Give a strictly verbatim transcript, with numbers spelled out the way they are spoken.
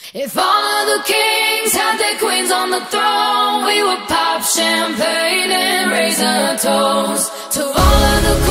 If all of the kings had their queens on the throne, we would pop champagne and raise a toast to all of the